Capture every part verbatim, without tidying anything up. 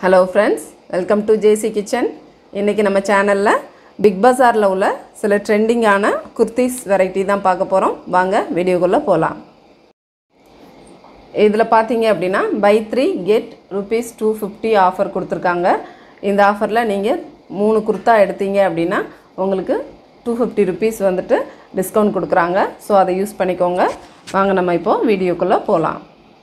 Hello friends, welcome to J C Kitchen. இன்னைக்கு நம்ம சேனல்ல Big Bazaarல உள்ள சில ட்ரெண்டிங்கான குர்தீஸ் வெரைட்டி தான் பார்க்க போறோம். வாங்க வீடியோக்குள்ள போலாம். இதுல பாத்தீங்க அப்படினா buy three get rupees two fifty offer கொடுத்திருக்காங்க. இந்த ஆஃபர்ல நீங்க மூணு குர்தா எடுத்தீங்க அப்படினா உங்களுக்கு two fifty rupees வந்துட்டு டிஸ்கவுண்ட் கொடுக்கறாங்க. சோ அதை யூஸ் பண்ணிக்கோங்க. வாங்க நம்ம இப்போ வீடியோக்குள்ள போலாம்.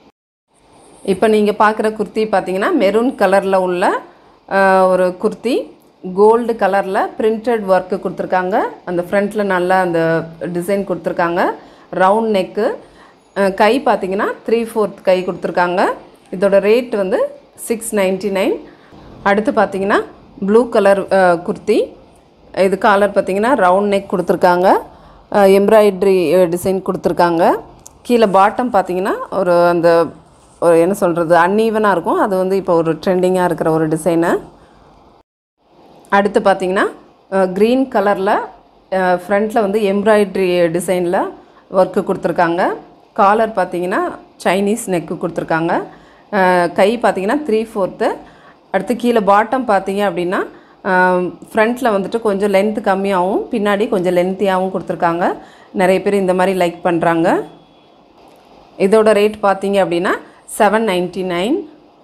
இப்போ நீங்க பார்க்குற குர்த்தி பாத்தீங்கன்னா மெரூன் கலர்ல உள்ள ஒரு குர்த்தி கோல்ட் கலர்ல பிரிண்டட் வர்க் கொடுத்திருக்காங்க. அந்த ஃப்ரண்ட்ல நல்ல அந்த டிசைன் கொடுத்திருக்காங்க. ரவுண்ட் neck கை பாத்தீங்கன்னா three fourths கை கொடுத்திருக்காங்க. இதோட ரேட் வந்து six ninety-nine. அடுத்து பாத்தீங்கன்னா ப்ளூ கலர் குர்த்தி. இது காலர் பாத்தீங்கன்னா ரவுண்ட் neck கொடுத்திருக்காங்க. எம்ப்ராய்டரி டிசைன் கொடுத்திருக்காங்க. கீழ பாட்டம் பாத்தீங்கன்னா ஒரு அந்த ஒரு என்ன சொல்றது அன்ஈவனா இருக்கும். அது வந்து இப்போ ஒரு ட்ரெண்டிங்கா இருக்கிற ஒரு டிசைன். அடுத்து பாத்தீங்கன்னா green கலர்ல ஃப்ரண்ட்ல வந்து எம்ப்ராய்டரி டிசைன்ல வர்க் கொடுத்திருக்காங்க. காலர் பாத்தீங்கன்னா சைனீஸ் neck கொடுத்திருக்காங்க. கை பாத்தீங்கன்னா three fourths. அடுத்து கீழ பாட்டம் பாத்தீங்க அப்படினா ஃப்ரண்ட்ல வந்துட்டு கொஞ்சம் லெந்த் கம்மியாவும் பின்னாடி கொஞ்சம் லெந்தியாவும் கொடுத்திருக்காங்க. நிறைய பேர் இந்த மாதிரி லைக் பண்றாங்க. இதோட ரேட் பாத்தீங்க அப்படினா seven ninety-nine.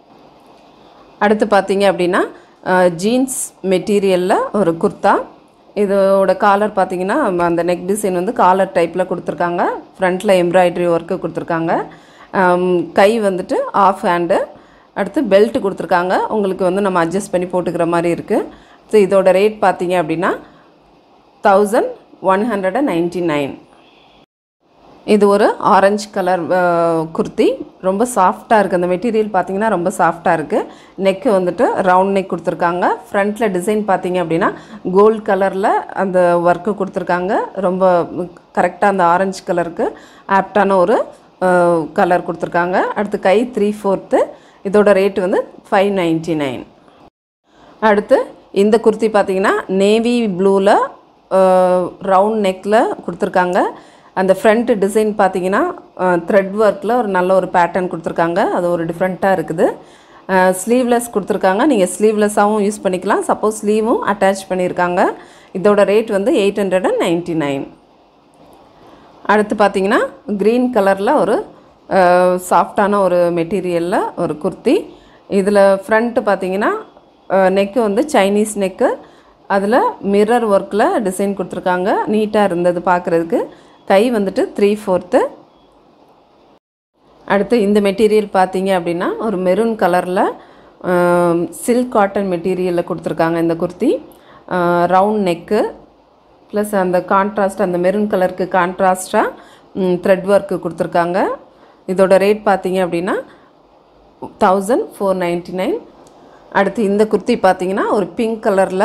அடுத்து பாத்தீங்க அப்படினா ஜீன்ஸ் மெட்டீரியல்ல ஒரு குர்தா. இதோட காலர் பாத்தீங்கன்னா அந்த neck டிசைன் வந்து காலர் டைப்ல கொடுத்திருக்காங்க. ஃப்ரண்ட்ல எம்ப்ராய்டரி வர்க் கொடுத்திருக்காங்க. கை வந்துட்டு ஆஃப் ஹேண்ட். அடுத்து பெல்ட் கொடுத்திருக்காங்க. உங்களுக்கு வந்து நம்ம அட்ஜஸ்ட் பண்ணி போட்டுக்கிற மாதிரி இருக்கு. சோ இதோட ரேட் பாத்தீங்க அப்படினா eleven ninety-nine. இது ஒரு ஆரஞ்சு கலர் குர்த்தி. ரொம்ப சாஃப்ட்டா இருக்கு. அந்த மெட்டீரியல் பாத்தீங்கன்னா ரொம்ப சாஃப்ட்டா இருக்கு. neck வந்துட்டு ரவுண்ட் neck கொடுத்திருக்காங்க. ஃப்ரண்ட்ல டிசைன் பாத்தீங்க அப்படினா கோல்ட் கலர்ல அந்த வர்க் கொடுத்திருக்காங்க. ரொம்ப கரெக்ட்டா அந்த ஆரஞ்சு கலருக்கு ஆப்டான ஒரு கலர் கொடுத்திருக்காங்க. அடுத்து கை three fourths. இதோட ரேட் வந்து five ninety-nine. அடுத்து இந்த குர்த்தி பாத்தீங்கன்னா நேவி ப்ளூல ரவுண்ட் neckல கொடுத்திருக்காங்க. அந்த ஃப்ரண்ட் டிசைன் பாத்தீங்கன்னா த்ரெட் வர்க்ல ஒரு நல்ல ஒரு பேட்டர்ன் கொடுத்திருக்காங்க. அது ஒரு டிஃபரண்டா இருக்குது. ஸ்லீவ்லெஸ் கொடுத்திருக்காங்க. நீங்க ஸ்லீவ்லெஸ்ஸாவும் யூஸ் பண்ணிக்கலாம். சப்போஸ் ஸ்லீவும் அட்டாச் பண்ணிருக்காங்க. இதோட ரேட் வந்து eight ninety-nine. அடுத்து பாத்தீங்கன்னா green கலர்ல ஒரு சாஃப்ட்டான ஒரு மெட்டீரியல்ல ஒரு குர்த்தி. இதுல ஃப்ரண்ட் பாத்தீங்கன்னா neck வந்து சைனீஸ் neck. அதுல மிரர் வர்க்ல டிசைன் கொடுத்திருக்காங்க. நீட்டா இருந்தது பார்க்கிறதுக்கு. கை வந்துட்டு three fourths. அடுத்து இந்த மெட்டீரியல் பாத்தீங்க அப்படினா ஒரு மெரூன் கலர்ல சில்க் காட்டன் மெட்டீரியல்ல கொடுத்திருக்காங்க இந்த குர்த்தி. ரவுண்ட் neck ப்ளஸ் அந்த கான்ட்ராஸ்ட் அந்த மெரூன் கலருக்கு கான்ட்ராஸ்டா த்ரெட் வர்க் கொடுத்திருக்காங்க. இதோட ரேட் பாத்தீங்க அப்படினா fourteen ninety-nine. அடுத்து இந்த குர்த்தி பாத்தீங்கன்னா ஒரு பிங்க் கலர்ல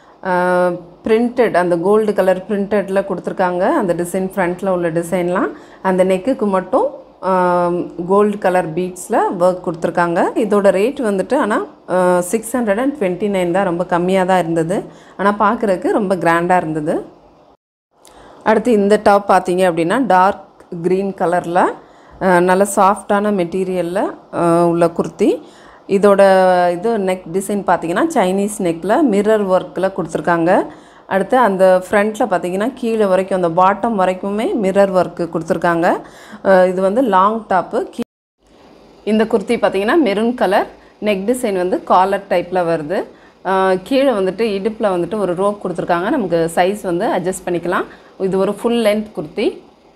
printed அந்த கோல்ட் கலர் பிரிண்டட்ல கொடுத்திருக்காங்க. அந்த டிசைன் ஃப்ரண்ட்ல உள்ள டிசைன்லாம் அந்த நெக்குக்கு மட்டும் கோல்ட் கலர் பீட்ஸ்ல வர்க் கொடுத்திருக்காங்க. இதோட ரேட் வந்துட்டு ஆனா six twenty-nine தான். ரொம்ப கம்மியா தான் இருந்தது. ஆனா பார்க்கிறதுக்கு ரொம்ப கிராண்டா இருந்தது. அடுத்து இந்த டாப் பாத்தீங்க அப்படினா டார்க் green கலர்ல நல்ல சாஃப்ட்டான மெட்டீரியல்ல உள்ள குர்த்தி. இதோட இது neck டிசைன் பாத்தீங்கன்னா சைனீஸ் neckல மிரர் வர்க்ல கொடுத்திருக்காங்க. அடுத்து அந்த ஃப்ரண்ட்ல பாத்தீங்கன்னா கீழ வரைக்கும் அந்த பாட்டம் வரைக்குமே மிரர் வர்க் கொடுத்திருக்காங்க. இது வந்து லாங் டாப். இந்த குர்த்தி பாத்தீங்கன்னா மெரூன் கலர். neck டிசைன் வந்து காலர் டைப்ல வருது. கீழ வந்துட்டு இடுப்புல வந்துட்டு ஒரு ரோப் கொடுத்திருக்காங்க. நமக்கு சைஸ் வந்து அட்ஜஸ்ட் பண்ணிக்கலாம். இது ஒரு ஃபுல் லெந்த் குர்த்தி.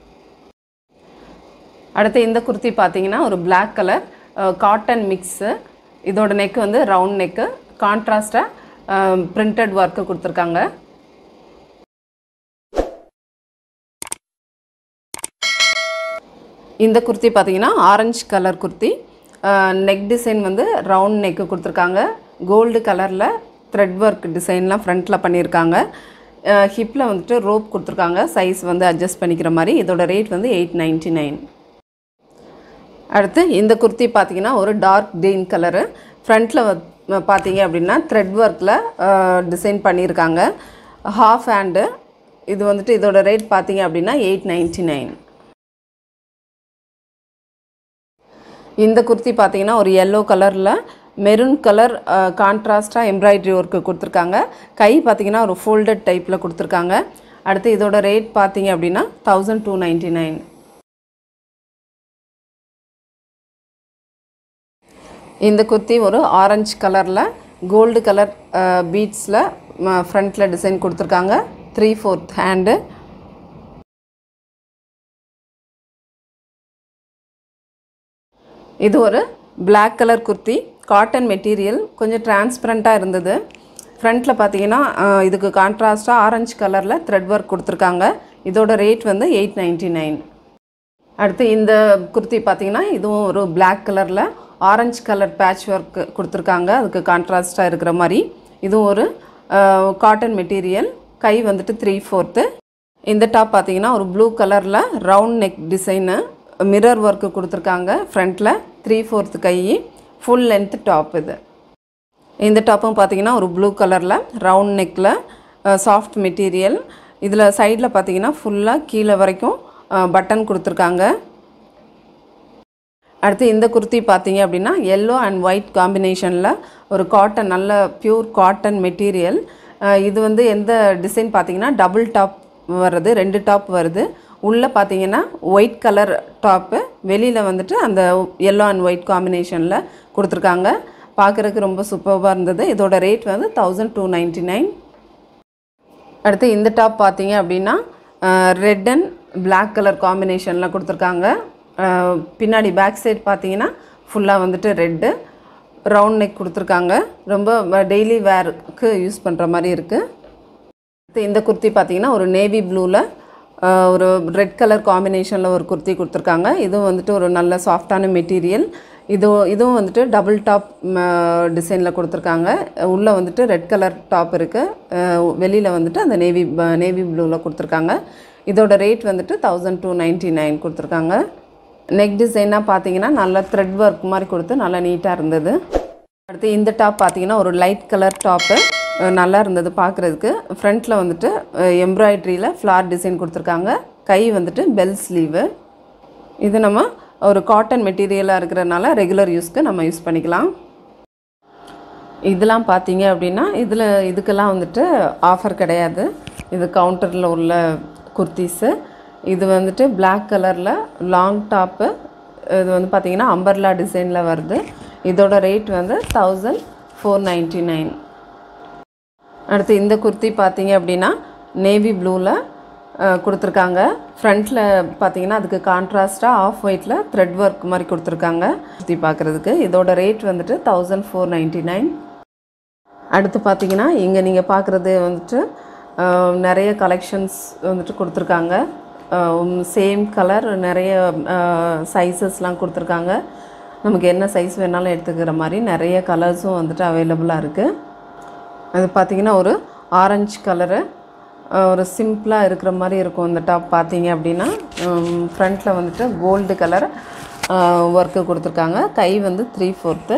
அடுத்து இந்த குர்த்தி பாத்தீங்கன்னா ஒரு Black கலர் காட்டன் மிக்ஸ். இதோட neck வந்து ரவுண்ட் neck. கான்ட்ராஸ்டா பிரிண்டட் வர்க் கொடுத்திருக்காங்க. இந்த குர்த்தி பாத்தீங்கன்னா orange colour kurti. neck design வந்து ரவுண்ட் neck கொடுத்திருக்காங்க. கோல்ட் கலர்ல த்ரெட் வர்க் டிசைன்லாம் ஃப்ரண்ட்ல பண்ணிருக்காங்க. ஹிப்ல வந்துட்டு ரோப் கொடுத்திருக்காங்க. சைஸ் வந்து அட்ஜஸ்ட் பண்ணிக்கிற மாதிரி. இதோட ரேட் வந்து eight ninety-nine. அடுத்து இந்த குர்த்தி பாத்தீங்கன்னா ஒரு டார்க் கிரீன் கலர். ஃப்ரண்ட்ல பாத்தீங்க அப்படினா த்ரெட் வர்க்ல டிசைன் பண்ணிருக்காங்க. Half hand. இது வந்துட்டு இதோட ரேட் பாத்தீங்க அப்படினா eight ninety-nine. இந்த குர்த்தி பாத்தீங்கன்னா ஒரு yellow கலர்ல மெரூன் கலர் கான்ட்ராஸ்ட்டாக எம்ப்ராய்டரி ஒர்க்கு கொடுத்துருக்காங்க. கை பார்த்திங்கன்னா ஒரு ஃபோல்டட் டைப்பில் கொடுத்துருக்காங்க. அடுத்து இதோட ரேட் பார்த்தீங்க அப்படின்னா தௌசண்ட் டூ நைன்ட்டி நைன். இந்த குர்த்தி ஒரு ஆரஞ்சு கலரில் கோல்டு கலர் பீட்ஸில் ஃப்ரண்ட்டில் டிசைன் கொடுத்துருக்காங்க. Three fourth hand. இது ஒரு black colour kurti, cotton material, கொஞ்சம் டிரான்ஸ்பரண்ட்டாக இருந்தது. ஃப்ரண்ட்டில் பார்த்தீங்கன்னா இதுக்கு கான்ட்ராஸ்ட்டாக ஆரஞ்சு கலரில் த்ரெட் ஒர்க் கொடுத்துருக்காங்க. இதோட ரேட் வந்து எயிட் நைன்ட்டி நைன். அடுத்து இந்த குர்த்தி பார்த்திங்கன்னா இதுவும் ஒரு பிளாக் கலரில் ஆரஞ்சு கலர் பேட்ச் ஒர்க் கொடுத்துருக்காங்க. அதுக்கு கான்ட்ராஸ்ட்டாக இருக்கிற மாதிரி. இதுவும் ஒரு காட்டன் மெட்டீரியல். கை வந்துட்டு த்ரீ ஃபோர்த்து. இந்த டாப் பார்த்திங்கன்னா ஒரு ப்ளூ கலரில் round neck design, mirror work கொடுத்துருக்காங்க. ஃப்ரண்ட்டில் த்ரீ ஃபோர்த்து கை, ஃபுல் லென்த் டாப் இது. இந்த டாப்பும் பார்த்திங்கன்னா ஒரு ப்ளூ கலரில் ரவுண்ட் நெக்கில் சாஃப்ட் மெட்டீரியல். இதில் சைடில் பார்த்திங்கன்னா ஃபுல்லாக கீழே வரைக்கும் பட்டன் கொடுத்துருக்காங்க. அடுத்து இந்த குர்த்தி பார்த்தீங்க அப்படின்னா எல்லோ அண்ட் ஒயிட் காம்பினேஷனில் ஒரு காட்டன், நல்ல பியூர் காட்டன் மெட்டீரியல். இது வந்து எந்த டிசைன் பார்த்தீங்கன்னா டபுள் டாப் வருது, ரெண்டு டாப் வருது. உள்ளே பார்த்தீங்கன்னா ஒயிட் கலர் டாப்பு, வெளியில் வந்துட்டு அந்த எல்லோ அண்ட் ஒயிட் காம்பினேஷனில் கொடுத்துருக்காங்க. பார்க்குறதுக்கு ரொம்ப சூப்பராக இருந்தது. இதோட ரேட் வந்து தௌசண்ட் டூ நைன்ட்டி நைன். அடுத்து இந்த டாப் பார்த்தீங்க அப்படின்னா ரெட் அண்ட் பிளாக் கலர் காம்பினேஷனில் கொடுத்துருக்காங்க. பின்னாடி பேக் சைட் பார்த்தீங்கன்னா ஃபுல்லாக வந்துட்டு ரெட்டு, ரவுண்ட் நெக் கொடுத்துருக்காங்க. ரொம்ப டெய்லி வேருக்கு யூஸ் பண்ணுற மாதிரி இருக்குது. இந்த குர்த்தி பார்த்தீங்கன்னா ஒரு நேவி ப்ளூவில் ஒரு ரெட் கலர் காம்பினேஷனில் ஒரு குர்த்தி கொடுத்துருக்காங்க. இதுவும் வந்துட்டு ஒரு நல்ல சாஃப்டான மெட்டீரியல். இது இதுவும் வந்துட்டு டபுள் டாப் டிசைனில் கொடுத்துருக்காங்க. உள்ளே வந்துட்டு ரெட் கலர் டாப் இருக்குது, வெளியில் வந்துட்டு அந்த நேவி நேவி ப்ளூவில் கொடுத்துருக்காங்க. இதோட ரேட் வந்துட்டு தௌசண்ட் டூ நைன்ட்டி நைன் கொடுத்துருக்காங்க. நெக் டிசைனாக பார்த்தீங்கன்னா நல்லா த்ரெட் ஒர்க் மாதிரி கொடுத்து நல்லா நீட்டாக இருந்தது. அடுத்து இந்த டாப் பார்த்தீங்கன்னா ஒரு லைட் கலர் டாப்பு, நல்லா இருந்தது பார்க்குறதுக்கு. ஃப்ரண்ட்டில் வந்துட்டு எம்ப்ராய்ட்ரியில் ஃப்ளார் டிசைன் கொடுத்துருக்காங்க. கை வந்துட்டு பெல் ஸ்லீவு. இது நம்ம ஒரு காட்டன் மெட்டீரியலாக இருக்கிறதுனால ரெகுலர் யூஸ்க்கு நம்ம யூஸ் பண்ணிக்கலாம். இதெல்லாம் பார்த்தீங்க அப்படின்னா இதில் இதுக்கெல்லாம் வந்துட்டு ஆஃபர் கிடையாது. இது கவுண்டரில் உள்ள குர்த்திஸு. இது வந்துட்டு பிளாக் கலரில் லாங் டாப்பு. இது வந்து பார்த்திங்கன்னா அம்பர்லா டிசைனில் வருது. இதோட ரேட் வந்து தௌசண்ட் ஃபோர் நைன்ட்டி நைன். அடுத்து இந்த குர்த்தி பார்த்தீங்க அப்படின்னா நேவி ப்ளூவில் கொடுத்துருக்காங்க. ஃப்ரண்ட்டில் பார்த்தீங்கன்னா அதுக்கு கான்ட்ராஸ்ட்டாக ஆஃப் ஒயிட்டில் த்ரெட் ஒர்க் மாதிரி கொடுத்துருக்காங்க குர்த்தி பார்க்குறதுக்கு. இதோட ரேட் வந்துட்டு தௌசண்ட் ஃபோர் நைன்ட்டி நைன். அடுத்து பார்த்தீங்கன்னா இங்கே நீங்கள் பார்க்குறது வந்துட்டு நிறைய கலெக்ஷன்ஸ் வந்துட்டு கொடுத்துருக்காங்க. சேம் கலர் நிறைய சைஸஸ்லாம் கொடுத்துருக்காங்க. நமக்கு என்ன சைஸ் வேணாலும் எடுத்துக்கிற மாதிரி நிறைய கலர்ஸும் வந்துட்டு அவைலபிளாக இருக்குது. அது பார்த்திங்கன்னா ஒரு ஆரஞ்சு கலரு, ஒரு சிம்பிளாக இருக்கிற மாதிரி இருக்கும் இந்த டாப் பார்த்தீங்க அப்படின்னா. ஃப்ரண்ட்டில் வந்துட்டு கோல்டு கலர் ஒர்க்கு கொடுத்துருக்காங்க. கை வந்து த்ரீ ஃபோர்த்து.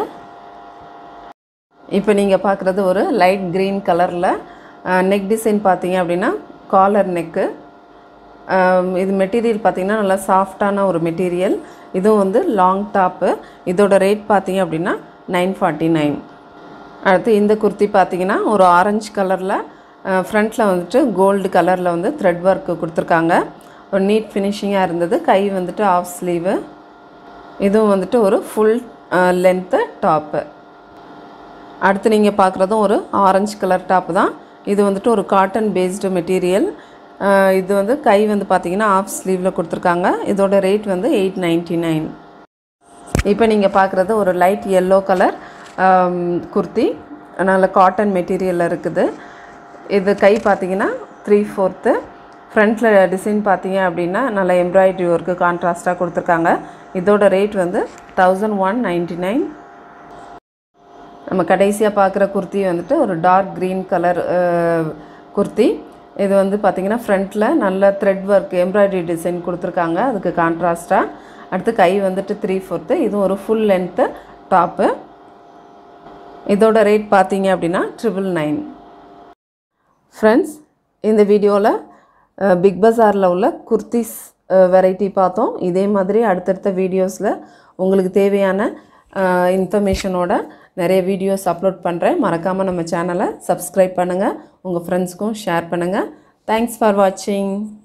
இப்போ நீங்கள் பார்க்குறது ஒரு லைட் க்ரீன் கலரில் நெக் டிசைன் பார்த்தீங்க அப்படின்னா காலர் நெக்கு. இது மெட்டீரியல் பார்த்திங்கன்னா நல்லா சாஃப்டான ஒரு மெட்டீரியல். இதுவும் வந்து லாங் டாப்பு. இதோட ரேட் பார்த்திங்க அப்படின்னா நைன் ஃபார்ட்டி நைன். அடுத்து இந்த குர்த்தி பார்த்திங்கன்னா ஒரு ஆரஞ்சு கலரில் ஃப்ரண்ட்டில் வந்துட்டு கோல்டு கலரில் வந்து த்ரெட் ஒர்க்கு கொடுத்துருக்காங்க. ஒரு நீட் ஃபினிஷிங்காக இருந்தது. கை வந்துட்டு ஆஃப் ஸ்லீவு. இதுவும் வந்துட்டு ஒரு ஃபுல் லென்த்து டாப்பு. அடுத்து நீங்கள் பார்க்குறதும் ஒரு ஆரஞ்சு கலர் டாப்பு தான். இது வந்துட்டு ஒரு காட்டன் பேஸ்டு மெட்டீரியல். இது வந்து கை வந்து பார்த்திங்கன்னா ஆஃப் ஸ்லீவில் கொடுத்துருக்காங்க. இதோட ரேட் வந்து எயிட் நைன்ட்டி நைன். இப்போ நீங்கள் பார்க்குறது ஒரு லைட் எல்லோ கலர் குர்த்தி, நல்ல காட்டன் மெட்டீரியலில் இருக்குது. இது கை பார்த்திங்கன்னா த்ரீ ஃபோர்த்து. ஃப்ரண்ட்டில் டிசைன் பார்த்தீங்க அப்படின்னா நல்ல எம்ப்ராய்டரி ஒர்க்கு கான்ட்ராஸ்ட்டாக கொடுத்துருக்காங்க. இதோட ரேட் வந்து தௌசண்ட் ஒன் நைன்ட்டி நைன். நம்ம கடைசியாக பார்க்குற குர்த்தி வந்துட்டு ஒரு டார்க் க்ரீன் கலர் குர்த்தி. இது வந்து பார்த்திங்கன்னா ஃப்ரண்ட்டில் நல்ல த்ரெட் ஒர்க் எம்ப்ராய்டரி டிசைன் கொடுத்துருக்காங்க அதுக்கு கான்ட்ராஸ்ட்டாக. அடுத்து கை வந்துட்டு த்ரீ ஃபோர்த்து. இதுவும் ஒரு ஃபுல் லென்த்து டாப்பு. இதோட ரேட் பார்த்தீங்க அப்படின்னா ட்ரிபிள் நைன். ஃப்ரெண்ட்ஸ், இந்த வீடியோவில் பிக் பஸாரில் உள்ள குர்த்திஸ் வெரைட்டி பார்த்தோம். இதே மாதிரி அடுத்தடுத்த வீடியோஸில் உங்களுக்கு தேவையான இன்ஃபர்மேஷனோட நிறைய வீடியோஸ் அப்லோட் பண்ணுறேன். மறக்காமல் நம்ம சேனலை சப்ஸ்கிரைப் பண்ணுங்கள், உங்கள் ஃப்ரெண்ட்ஸ்க்கும் ஷேர் பண்ணுங்கள். தேங்க்ஸ் ஃபார் வாட்சிங்.